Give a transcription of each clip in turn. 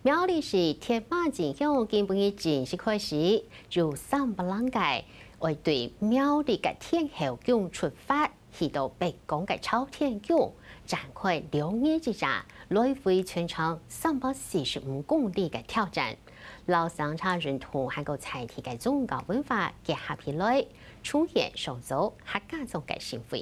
苗栗市天马进乡今本日正式开始，由300人为对苗栗嘅天后宫出发，去到北港嘅朝天宫展开2日之战，来回全长345公里嘅挑战。老商场认同还有彩体嘅宗教文化结合起来，出现手足客家种嘅盛会。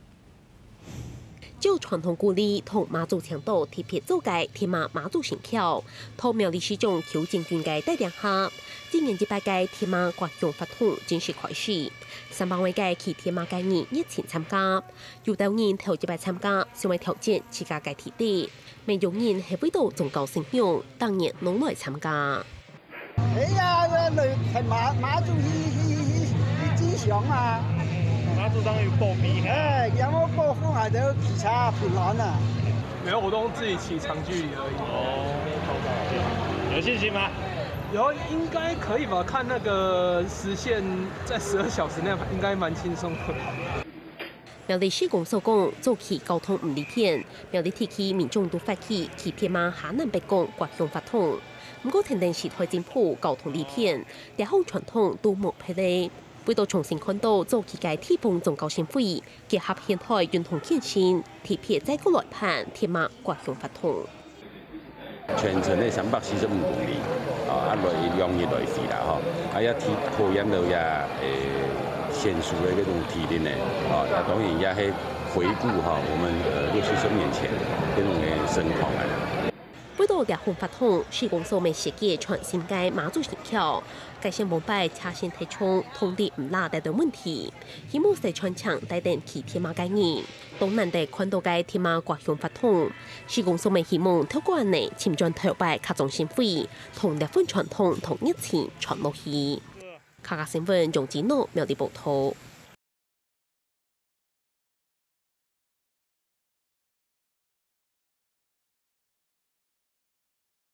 就传统故里同马祖强岛特别走界天马马祖神桥，同苗栗市长邱建军嘅带领下，今年100届天马国乡法通正式开始，300位嘅去天马界人热情参加，有到人頭100參加，成為挑戰自家嘅體地，未有人係為到宗教信仰，當然攏來參加。 哎呀，來係馬祖去進香啊！ 马祖当有保庇， 哎，让我保护下头其他平安啊！ 没有活动自己骑长距离而已。哦，有信心吗？有，应该可以吧？看那个时限在12小时内，应该蛮轻松的。 苗栗市公所講，早期交通唔利便，苗栗地區民眾都發起去天馬下南北港國鄉發通。不過天定時台政府交通利便，日後傳統都冇霹靂。 為到重新看到早期嘅地方宗教盛會，結合現代運動健身，特別在國內辦天馬國鄉法通。 全程咧345公里，來2日來時啦，一體驗到也現實嘅嗰種體驗咧，當然也係回顧我們60年前嗰種嘅盛況啊。 為到日後發通，市公所未設計全新嘅馬祖神橋，改善蒙拜車線太衝，通地唔拉帶等問題，希望在穿牆帶電去天馬界人，東南地看到嘅天馬國鄉發通，市公所未希望透過呢前進台北各種盛會，同日本傳統同一前傳落去。客家新聞楊子諾苗栗報道。